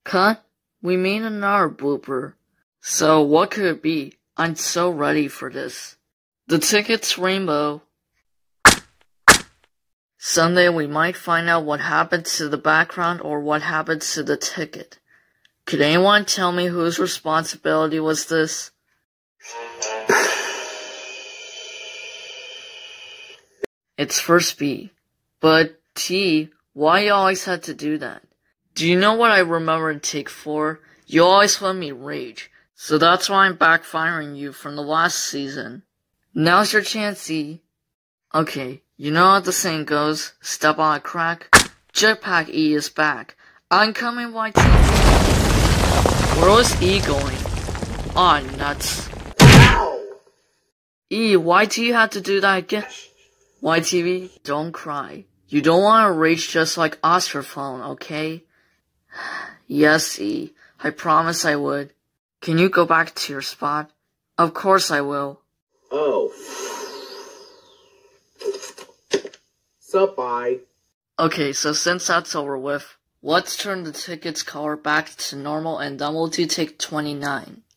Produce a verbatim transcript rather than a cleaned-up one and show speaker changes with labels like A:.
A: Cut? We made another blooper. So what could it be? I'm so ready for this. The ticket's rainbow. Someday we might find out what happened to the background or what happened to the ticket. Could anyone tell me whose responsibility was this? It's first B. But T, why you always had to do that? Do you know what I remember in take four? You always let me rage, so that's why I'm backfiring you from the last season. Now's your chance, E. Okay, you know how the saying goes, step on a crack? Jetpack E is back. I'm coming, Y T V. Where was E going? Aw, oh, nuts. E, Y T had to do that again. Y T V, don't cry. You don't want to rage just like Ostraphone, okay? Yes, E. I promise I would. Can you go back to your spot? Of course I will.
B: Oh. So bye.
A: Okay, so since that's over with, let's turn the ticket's color back to normal and then we'll do take twenty-nine.